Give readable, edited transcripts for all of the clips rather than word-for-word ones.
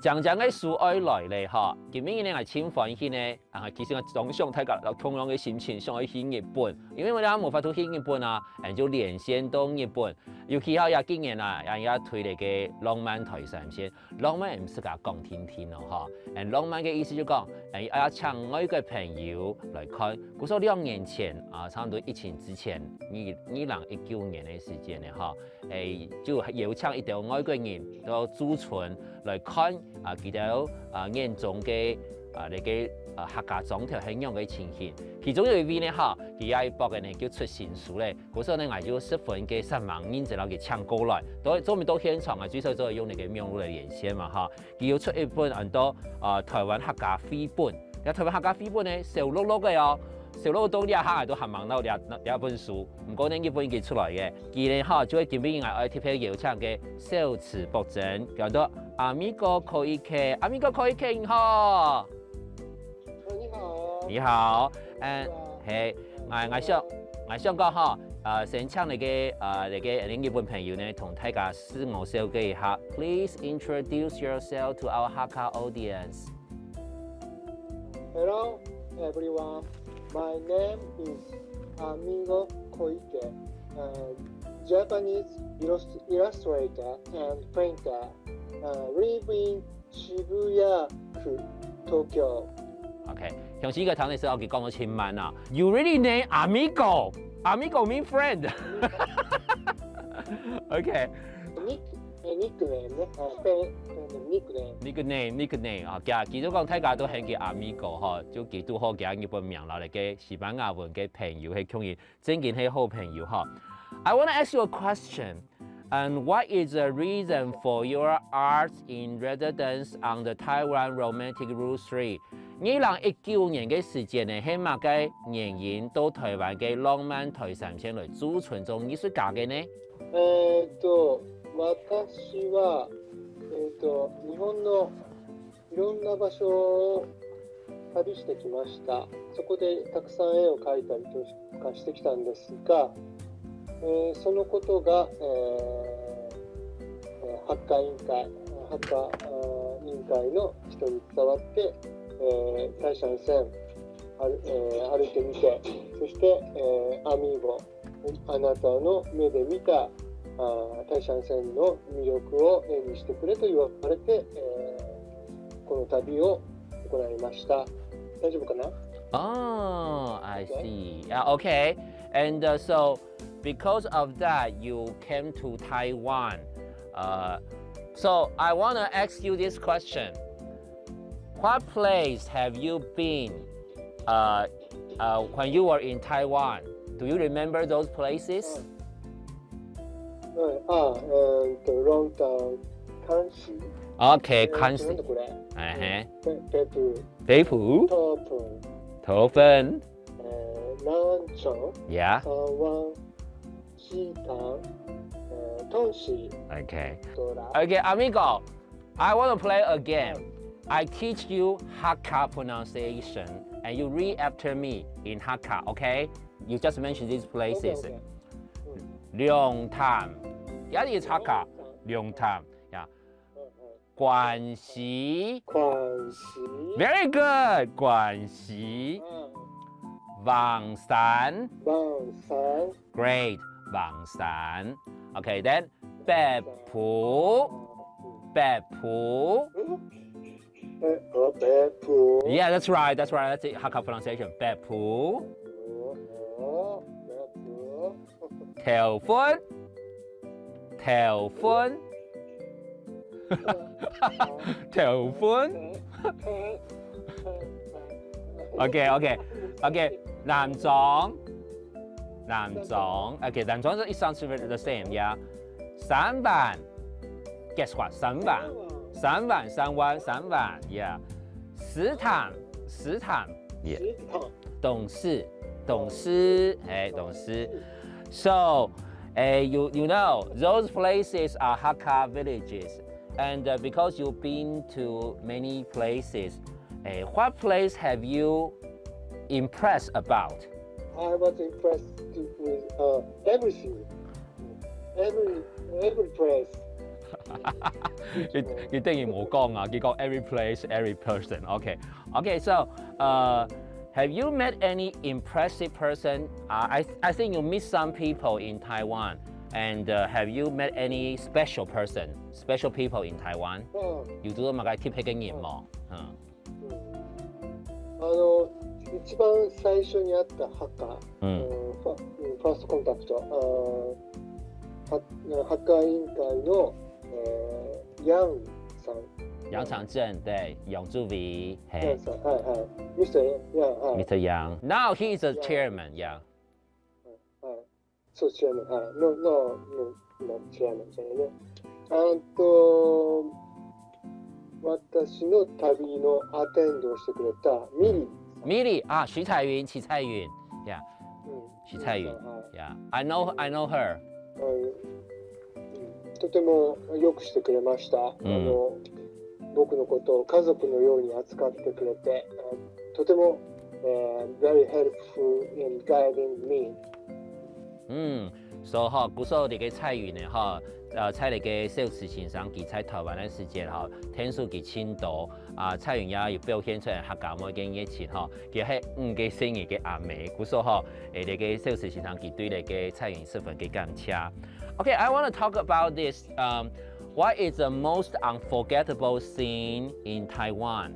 讲嘅事爱来咧，哈，今年呢係真歡喜呢，其實我總想睇個同樣嘅心情，想去日本，因為我哋冇法度去日本啊，就連線到日本，尤其係也今年啊，也推嚟嘅浪漫台三線，浪漫唔是講講天天咯，哈，浪漫嘅意思就講，要請我一個朋友來看，嗰時候2年前啊，差唔多疫情之前，2019年嘅時間咧，哈，就邀請一條外國人到駐村來看。見到眼中嘅你嘅客家總條係樣嘅情形，其中有一位呢嚇，佢也博嘅呢叫出新書咧，嗰時候呢我就10分嘅3萬人就攞佢搶過來，都未到現場啊，最少都係用你嘅名錄嚟連線嘛嚇，佢要出一本很多台灣客家繪本，台灣客家繪本呢小碌碌嘅哦。小佬到呢一刻都行忙到兩本書，唔過呢呢本寄出來嘅，而呢嚇就係見俾我特別邀請嘅小池博正，叫做阿咪哥可以傾，阿咪哥可以傾你好。 你好。 你好，係我想講嚇，先請你嘅另一半朋友呢，同大家自我紹介一下。Please introduce yourself to our Hakka audience. Hello, everyone. My name is Amigo Koike, Japanese illustrator and painter, live in Shibuya-ku, Tokyo. Okay, 向時個堂嘅時候，佢講到千萬啊。You really name Amigo? Amigo mean friend. Okay. Nickname 啊，其實講大家都興叫 Amigo 嗬，就幾都好嘅日本名落嚟嘅西班牙文嘅朋友係當然真嘅係好朋友嗬。I want to ask you a question. And what is the reason for your art in residence on the Taiwan Romantic Route 3? 2019年嘅時間呢，係乜嘅原因到台灣嘅浪漫台三線來駐村做藝術家嘅呢？ 私は、日本のいろんな場所を旅してきました。そこでたくさん絵を描いたりとかしてきたんですが、そのことが、ハッカー委員会の人に伝わって、大山線歩いてみて、そして、アミーゴ、あなたの目で見た大山線の魅力を絵にしてくれと言われて、この旅を行いました。大丈夫かな？ Oh, I see. Okay. And so, because of that, you came to Taiwan. So I want to ask you this question. What place have you been when you were in Taiwan? Do you remember those places? Longtown, Kanshi. Okay, Kanshi. Beipu. Tofen. Nanchon. Yeah. Okay. Okay, amigo. I want to play a game. I teach you Hakka pronunciation, and you read after me in Hakka. Okay? You just mentioned these places. Longtan. Yeah, it's Hakka. Longtan. Yeah. Guanxi. Very good. Guanxi. Wangshan. Great. Wangshan. Okay, then Beppu. Yeah, that's right. That's the Hakka pronunciation. Beppu. Telephone. Telephone. Okay. Namzong. Okay, Namzong, it sounds the same, yeah. Sanban. Guess what? Sanban. Yeah. Sitan. Yeah. 董事. So, you know, those places are Hakka villages. And because you've been to many places, what place have you impressed about? I was impressed with everything. Every place. 佢當然冇講啊，佢講 every place, every person. Okay, okay. So, have you met any impressive person? I think you meet some people in Taiwan. And have you met any special person, special people in Taiwan? 有做乜嘅特別嘅經驗冇？ 一番最初に会ったハッカー、ファーストコンタクト、ハッカー委員会の、ヤンさん。 楊長正對，楊祖偉， ヤンさん、はいはい。Mr. Yang、はい。 Mr. Yang. Now he is a chairman, yeah. はい。そう、チェアマン、はい。のチェアマンじゃないね。私の旅のアテンドをしてくれたミリー。 ミリー、あ、徐彩雲、yeah。徐彩雲、yeah。I know her。 とてもよくしてくれました。僕のことを家族のように扱ってくれて、とても、very helpful in guiding me。 所以哈，古时候那个蔡云呢哈，在那个小事情上，佢在台湾的时间哈，天数佢青岛蔡云也有表现出来客家某件熱情哈，佢係5個生日嘅阿妹，古時候哈，那個小事情上佢對那個蔡云十分嘅感謝。Okay, I want to talk about this. What is the most unforgettable scene in Taiwan?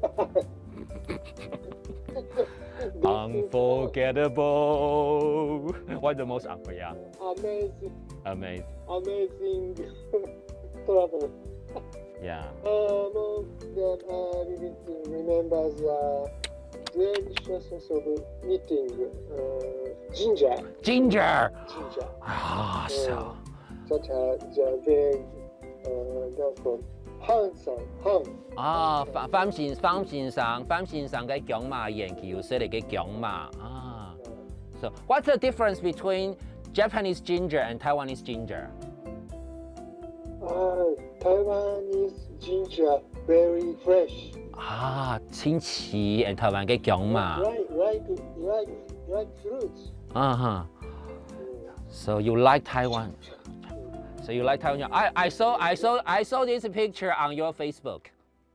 Unforgettable. What's the most unforgettable? Amazing travel. Yeah. Vivid remembers the deliciousness of eating ginger. Ginger. Ah, so. Such a very handsome. 方先生嘅強馬演技有說嚟嘅強馬啊。So what's the difference between Japanese ginger and Taiwanese ginger? Taiwanese ginger very fresh. 清奇 and 台灣嘅強馬。 Like fruits. So you like Taiwan? So you like Taiwan? I saw this picture on your Facebook.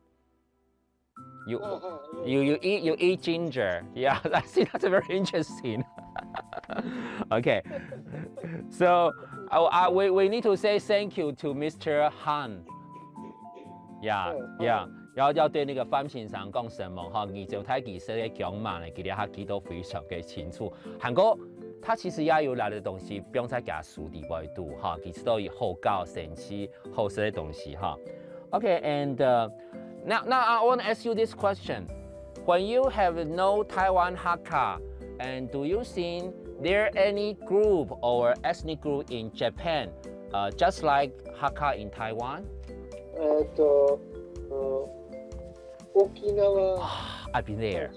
You eat ginger. Yeah, I see. That's very interesting. Okay, so we need to say thank you to Mr. Han. Yeah. 要對那個范先生講什麼哈？你就睇其實嘅講嘛呢，佢哋還記得非常嘅清楚。韓國他其實也有來的東西，不用再加書裡邊讀哈，其實都有後教、神奇、後世的東西哈。Okay, and now I want to ask you this question: When you have no Taiwan Hakka, and do you think there any group or ethnic group in Japan, just like Hakka in Taiwan? 沖縄。 I've been there.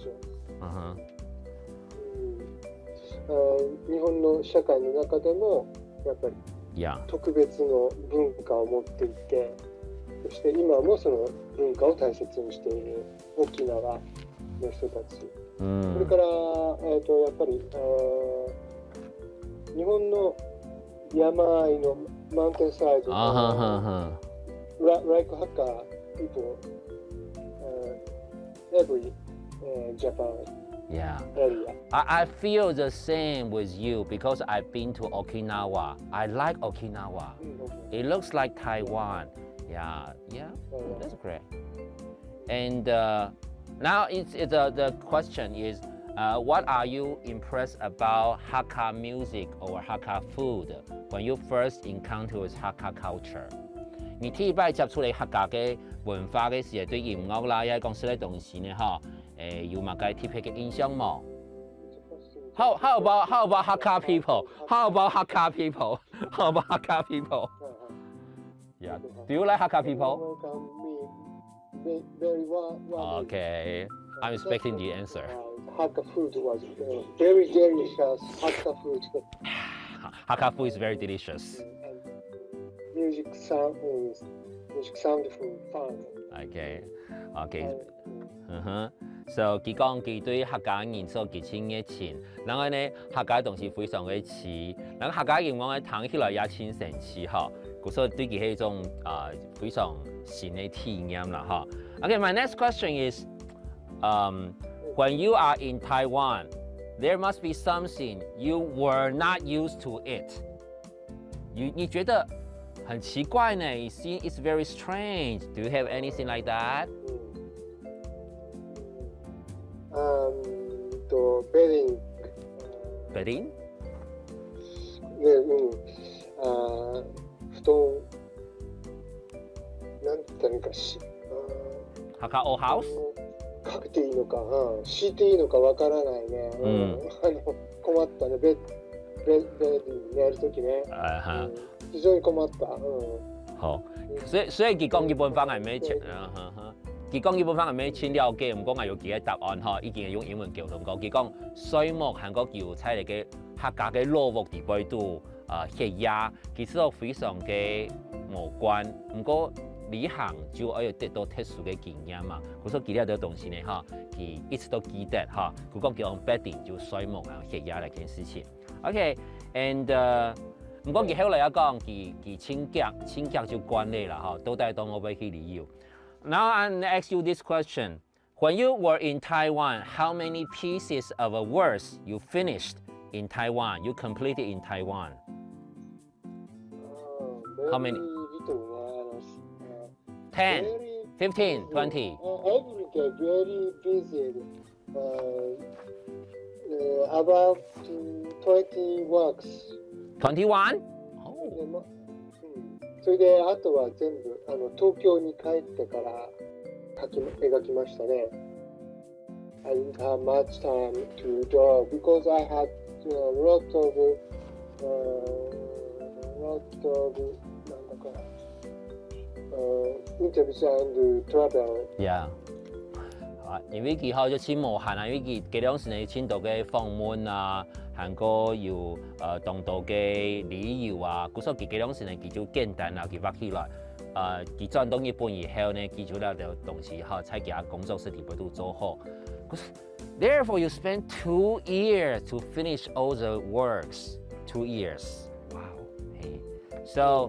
日本の社会の中でもやっぱり特別の文化を持っていて、そして今もその文化を大切にしている沖縄の人たち、それから、やっぱり、日本の山あいのマウンテンサイドのlike Hakka people every Japan Yeah. area. I feel the same with you because I've been to Okinawa. I like Okinawa. It looks like Taiwan. Yeah. That's great. And now the question is, what are you impressed about Hakka music or Hakka food when you first encounter with Hakka culture? 你第一擺接觸嚟客家嘅文化嘅時候，對音樂啦，又係講啲東西呢，嗬，有乜嘅特別嘅印象冇 ？How about Hakka people? How about Hakka people? How about Hakka people? Yeah. Do you like Hakka people? Very well. Okay. I'm expecting the answer. Hakka food was very delicious. Hakka food. Hakka food is very delicious. Music sound fun. Okay. So 佢講佢對客家人所結親嘅情，然後呢客家東西非常嘅似，然後客家人講嘅談起來也親神似嗬。 所以對佢係一種非常新嘅體驗啦，哈。Okay, my next question is, when you are in Taiwan, there must be something you were not used to it. 你覺得很奇怪呢 ？You see, it's very strange. Do you have anything like that? ベリング。 ベリン？ 布団、なんていうかし、 ハカオハウス？ かけていいのか、敷いていいのかわからないね。困ったね、ベディ寝るときね。非常に困った。 好，所以佢講基本上係咩情？佢講基本上係咩清了解，唔講係有幾個答案嗬，已經係用英文溝通講。佢講水木韓國叫猜嚟嘅客家嘅落木地背度血壓，其實都非常嘅無關。唔過旅行就要得到特殊嘅經驗嘛。佢所記得啲東西呢，佢一直都記得嚇。佢講叫 bedding 就水木啊血壓呢件事情。OK，and 唔過佢後來又講佢清潔就關你啦嚇，到底當我俾佢理由。Now I ask you this question: When you were in Taiwan, how many pieces of words you finished in Taiwan? You completed in Taiwan? How many? 10, 15, 20. Every day very busy. About 20 works. 21? それであとは全部東京に帰ってから描きましたね。I didn't have much time to draw because I had lot of なんだかinterviews and travel. Yeah. 因為佢後就簽無限啊，因為佢幾兩時呢簽到嘅訪問啊，韓國有當到嘅旅遊啊，所以佢幾兩時呢佢就簡單啊，佢畫起來，佢轉到日本以後呢，佢就了條東西哈，在佢工作室裡邊都做好。Therefore, you spend 2 years to finish all the works. 2 years. Wow. Hey. So,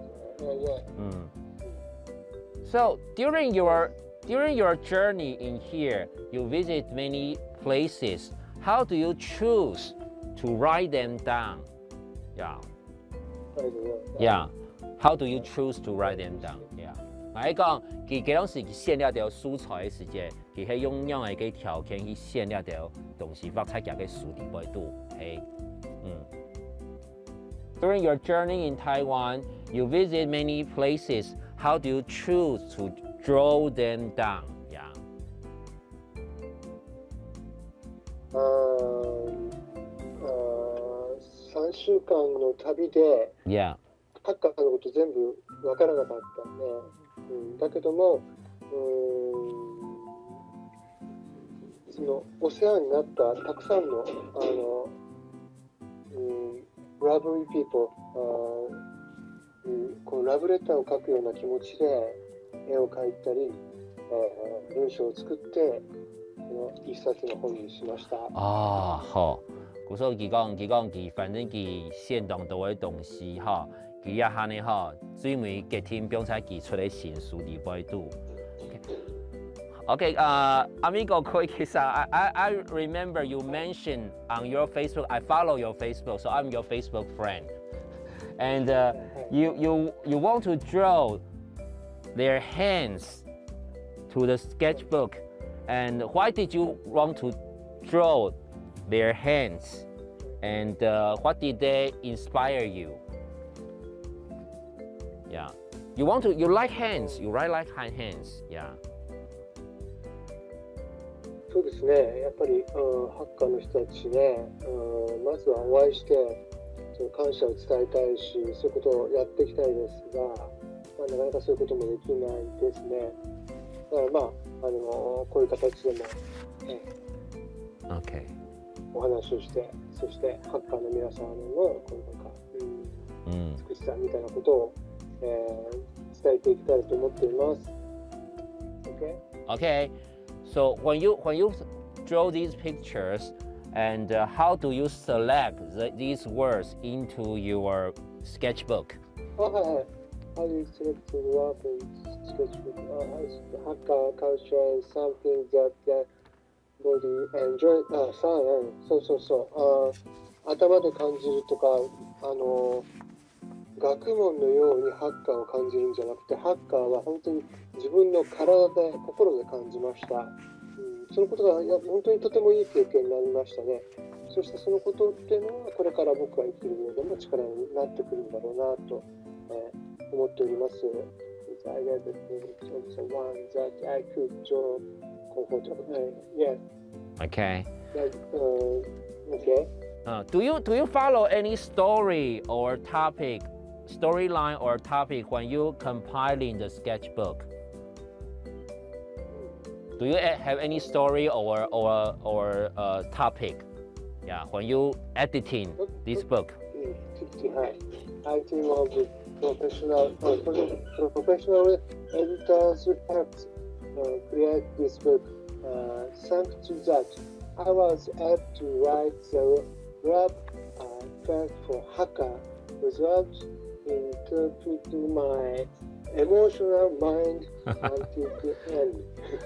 so during your journey in here, you visit many places. How do you choose to write them down? Yeah. Yeah. How do you choose to write them down? Yeah. 我講，佢幾當時佢選了條素材嘅時間，佢係用樣嘅條件去選了條東西，畫出嚟嘅書裡邊度。係，During your journey in Taiwan, you visit many places. How do you choose to draw them down? Yeah. 3週間の旅で、 Yeah. ハッカーのこと全部わからなかったね。だけども、そのお世話になったたくさんのlovely people、こうラブレターを書くような気持ちで絵を描いたり、文章を作って一冊の本にしました。 好。所以佢講，反正佢現當到嘅東西哈，佢一下呢哈，最尾結天變才寄出嚟新書裡邊度。Okay, amigo, I remember you mentioned on your Facebook. I follow your Facebook, so I'm your Facebook friend. And you want to draw their hands to the sketchbook. And why did you want to draw their hands? And what did they inspire you? Yeah, you like hands. You write like hands. Yeah. そうですね。やっぱり、ハッカーの人たちね、まずはお会いしてその感謝を伝えたいし、そういうことをやっていきたいですが、なかなかそういうこともできないですね。だからこういう形でも、 Okay. お話をして、そしてハッカーの皆さんのこう美しさみたいなことを、伝えていきたいと思っています。 Okay. So when you draw these pictures, and how do you select these words into your sketchbook? how do you select the work in sketchbook? Hakka culture is something that the body enjoy. そう頭で感じるとか、学問のようにハッカーを感じるんじゃなくて、ハッカーは本当に自分の体で、心で感じました。そのことが本当にとてもいい経験になりましたね。そしてそのことっていうのは、これから僕が生きる上でも力になってくるんだろうなと、思っております。I read that it's also one that I could draw comfortable. Yes. Okay. Okay. Do you follow any storyline or topic when you compiling the sketchbook? Do you have any story or topic? Yeah, when you editing this book. I think of the professional editors helped create this book. Thanks to that, I was able to write the grab track for Hakka without interrupting my emotional mind until the end.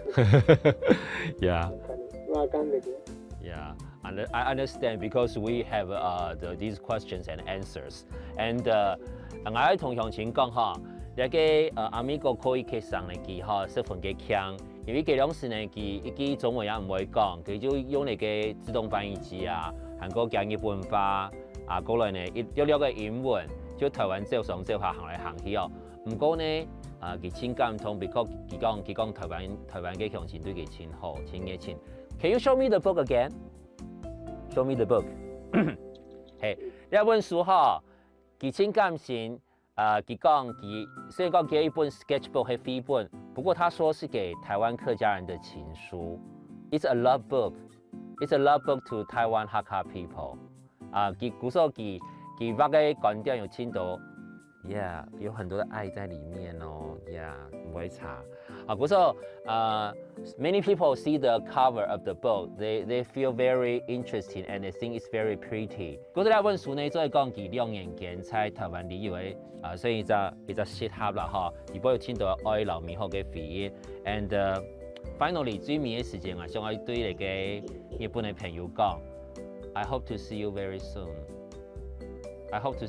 Yeah. Yeah. I understand because we have these questions and answers. And 我同向前講哈，一個阿美國可以去上嚟記哈，十分嘅強，因為佢兩時呢記一記中文也唔會講，佢就用那個自動翻譯機啊，韓國講日本話啊，過來呢有兩個英文，就台灣走上走下行嚟行去哦。唔過呢佢情感通，because 佢講台灣嘅向前對佢真好，真熱情。Can you show me the book again? Show me the book. 嘿，呢本書哈。佢情感性，佢講佢雖然講佢一本 sketchbook 係飛本，不過他說是給台灣客家人的情書。It's a love book. It's a love book to Taiwan Hakka people. 佢古時候佢畫嘅觀點有聽到 ，yeah， 有很多的愛在裡面哦 ，yeah， 唔會差。古時候many people see the cover of the book, they feel very interesting and they think it's very pretty. 嗰啲呢本書呢，再講佢2年前在台灣旅遊嘅，所以就適合啦嗬。如果有聽到愛留美好嘅回憶 ，and finally 最尾嘅時間，我想要對你嘅日本嘅朋友講 ，I hope to see you very soon. I hope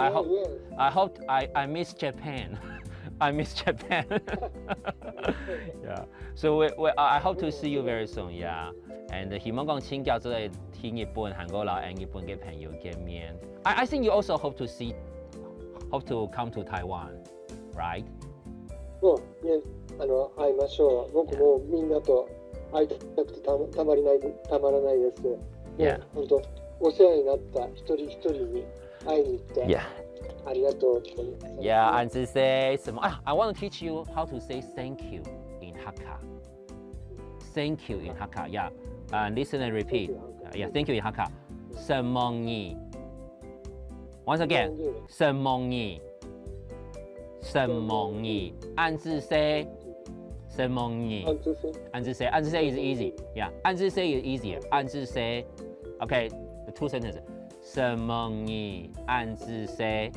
I miss Japan. I miss Japan. Yeah. So I hope to see you very soon. Yeah. And 希望講請教咗嚟聽日本、韓國佬and日本嘅朋友見面。I think you also hope to come to Taiwan, right? ね、会いましょう。僕もみんなと会いたくてたまらないです。 Yeah. 本当お世話になった一人一人に会いに行って。 Yeah. ありがとう。 Yeah, and to say 什麼I want to teach you how to say thank you in Hakka. Thank you in Hakka. Yeah. Listen and repeat. Yeah, thank you in Hakka. 什麼你 Once again. 什麼你什麼你暗自 say 什麼你暗自 say is easy. Yeah, 暗自 say is easier. 暗自 say. Okay, the 2 sentences. 什麼你暗自 say.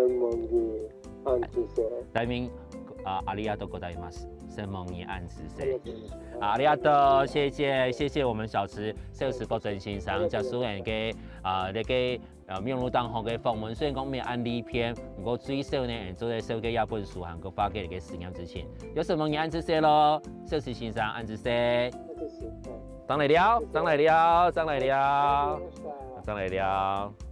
題名ありがとうございます。什麼你暗自 say。ありがとう，謝謝我們小池sales郭振先生，就蘇人嘅你嘅面路當行嘅訪問，雖然講咩案例片，不過最少呢，做在手嘅一本書，韓國發給你嘅實驗之前，有什麼你暗自 say 咯，sales先生暗自 say。上嚟了。